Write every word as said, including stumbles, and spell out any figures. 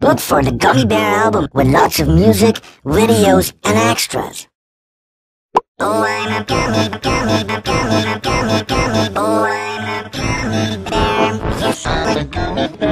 look for the Gummy Bear album with lots of music, videos, and extras. Oh, I'm a gummy, gummy, gummy, gummy, gummy. Oh, I'm a gummy bear. Yes, I'm a gummy bear.